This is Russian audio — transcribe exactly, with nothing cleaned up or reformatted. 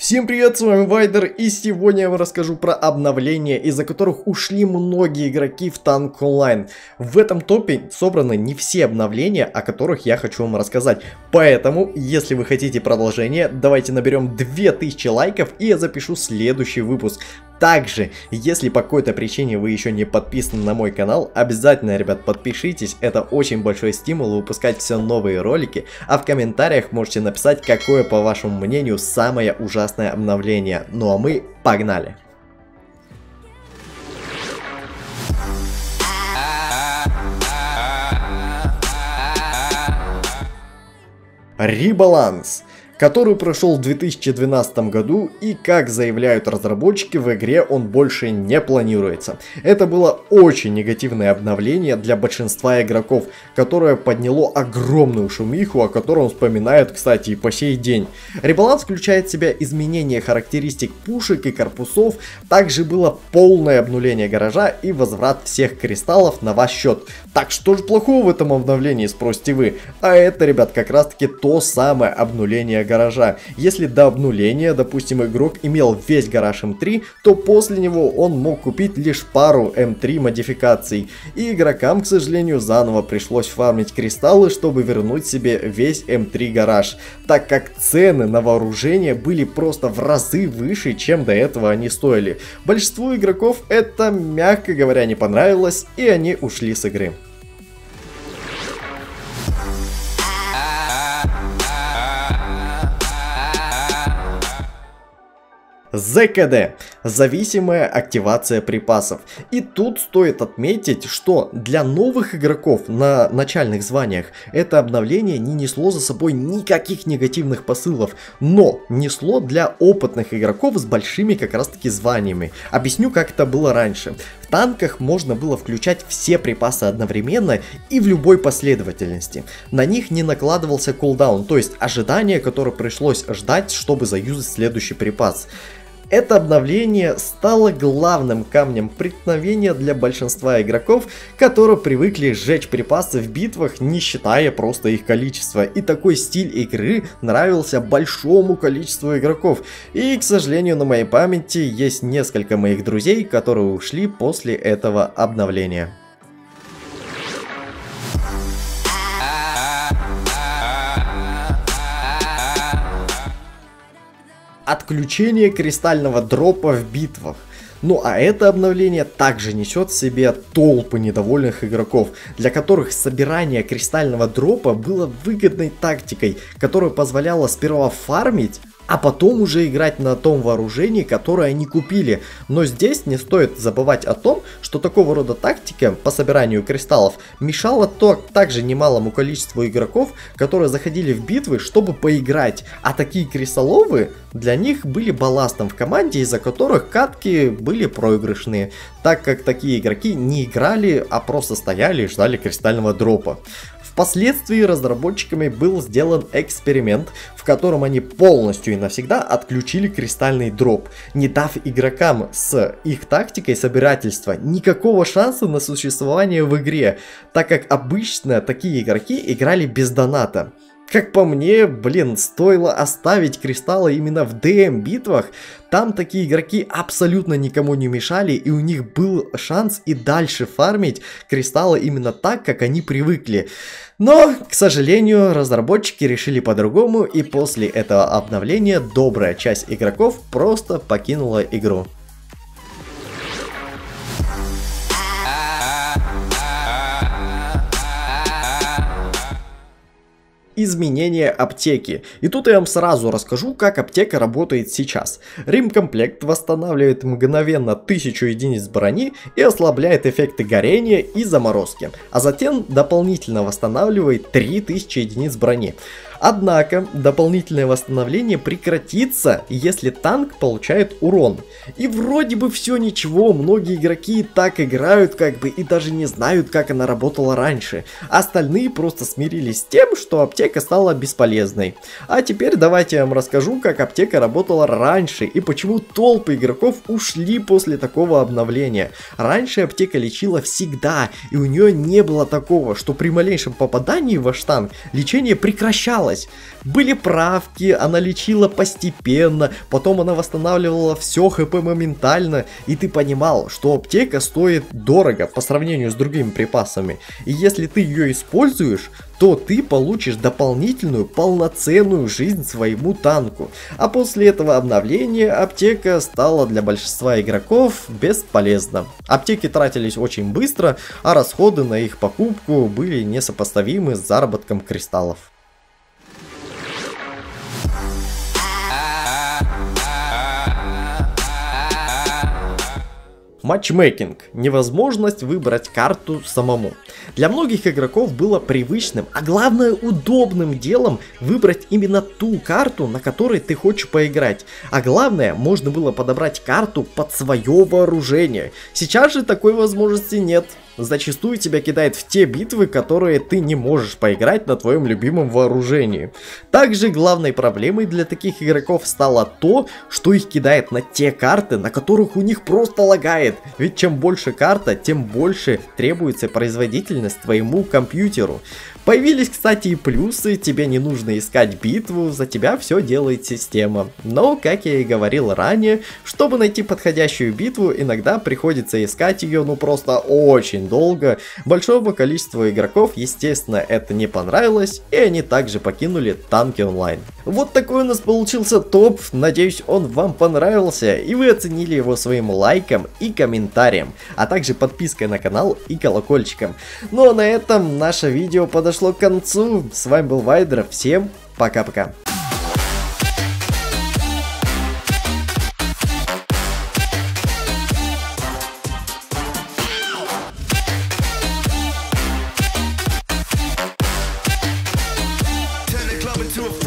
Всем привет, с вами Вайдер, и сегодня я вам расскажу про обновления, из-за которых ушли многие игроки в Танк Онлайн. В этом топе собраны не все обновления, о которых я хочу вам рассказать. Поэтому, если вы хотите продолжение, давайте наберем две тысячи лайков, и я запишу следующий выпуск. Также, если по какой-то причине вы еще не подписаны на мой канал, обязательно, ребят, подпишитесь, это очень большой стимул выпускать все новые ролики, а в комментариях можете написать, какое, по вашему мнению, самое ужасное обновление. Ну а мы погнали! Ребаланс, который прошел в две тысячи двенадцатом году, и, как заявляют разработчики, в игре он больше не планируется. Это было очень негативное обновление для большинства игроков, которое подняло огромную шумиху, о котором вспоминают, кстати, и по сей день. Ребаланс включает в себя изменение характеристик пушек и корпусов, также было полное обнуление гаража и возврат всех кристаллов на ваш счет. Так что же плохого в этом обновлении, спросите вы? А это, ребят, как раз таки то самое обнуление гаража. Если до обнуления, допустим, игрок имел весь гараж эм три, то после него он мог купить лишь пару эм три модификаций. И игрокам, к сожалению, заново пришлось фармить кристаллы, чтобы вернуть себе весь эм три гараж, так как цены на вооружение были просто в разы выше, чем до этого они стоили. Большинству игроков это, мягко говоря, не понравилось, и они ушли с игры. зэ ка дэ. Зависимая активация припасов. И тут стоит отметить, что для новых игроков на начальных званиях это обновление не несло за собой никаких негативных посылов, но несло для опытных игроков с большими как раз таки званиями. Объясню, как это было раньше. В танках можно было включать все припасы одновременно и в любой последовательности. На них не накладывался кулдаун, то есть ожидание, которое пришлось ждать, чтобы заюзать следующий припас. Это обновление стало главным камнем преткновения для большинства игроков, которые привыкли сжечь припасы в битвах, не считая просто их количества. И такой стиль игры нравился большому количеству игроков. И, к сожалению, на моей памяти есть несколько моих друзей, которые ушли после этого обновления. Отключение кристального дропа в битвах. Ну а это обновление также несет в себе толпы недовольных игроков, для которых собирание кристального дропа было выгодной тактикой, которая позволяла сперва фармить, а потом уже играть на том вооружении, которое они купили. Но здесь не стоит забывать о том, что такого рода тактика по собиранию кристаллов мешала то также немалому количеству игроков, которые заходили в битвы, чтобы поиграть. А такие кристалловые для них были балластом в команде, из-за которых катки были проигрышные, так как такие игроки не играли, а просто стояли и ждали кристального дропа. Впоследствии разработчиками был сделан эксперимент, в котором они полностью и навсегда отключили кристальный дроп, не дав игрокам с их тактикой собирательства никакого шанса на существование в игре, так как обычно такие игроки играли без доната. Как по мне, блин, стоило оставить кристаллы именно в дэ эм битвах, там такие игроки абсолютно никому не мешали, и у них был шанс и дальше фармить кристаллы именно так, как они привыкли. Но, к сожалению, разработчики решили по-другому, и после этого обновления добрая часть игроков просто покинула игру. Изменение аптеки. И тут я вам сразу расскажу, как аптека работает сейчас. Ремкомплект восстанавливает мгновенно тысячу единиц брони и ослабляет эффекты горения и заморозки, а затем дополнительно восстанавливает три тысячи единиц брони. Однако дополнительное восстановление прекратится, если танк получает урон. И вроде бы все ничего, многие игроки так играют как бы и даже не знают, как она работала раньше. Остальные просто смирились с тем, что аптека стала бесполезной. А теперь давайте я вам расскажу, как аптека работала раньше и почему толпы игроков ушли после такого обновления. Раньше аптека лечила всегда, и у нее не было такого, что при малейшем попадании в ваш танк лечение прекращалось. менялась. Были правки, она лечила постепенно, потом она восстанавливала все хп моментально, и ты понимал, что аптека стоит дорого по сравнению с другими припасами. И если ты ее используешь, то ты получишь дополнительную полноценную жизнь своему танку. А после этого обновления аптека стала для большинства игроков бесполезна. Аптеки тратились очень быстро, а расходы на их покупку были несопоставимы с заработком кристаллов. Матчмейкинг – невозможность выбрать карту самому. Для многих игроков было привычным, а главное удобным делом выбрать именно ту карту, на которой ты хочешь поиграть. А главное, можно было подобрать карту под свое вооружение. Сейчас же такой возможности нет. Зачастую тебя кидает в те битвы, которые ты не можешь поиграть на твоем любимом вооружении. Также главной проблемой для таких игроков стало то, что их кидает на те карты, на которых у них просто лагает. Ведь чем больше карта, тем больше требуется производительность твоему компьютеру. Появились, кстати, и плюсы, тебе не нужно искать битву, за тебя все делает система. Но, как я и говорил ранее, чтобы найти подходящую битву, иногда приходится искать ее ну просто очень долго. Большому количеству игроков, естественно, это не понравилось, и они также покинули танки онлайн. Вот такой у нас получился топ, надеюсь, он вам понравился, и вы оценили его своим лайком и комментарием, а также подпиской на канал и колокольчиком. Ну а на этом наше видео подошло к концу. С вами был Вайдер, всем пока-пока. To a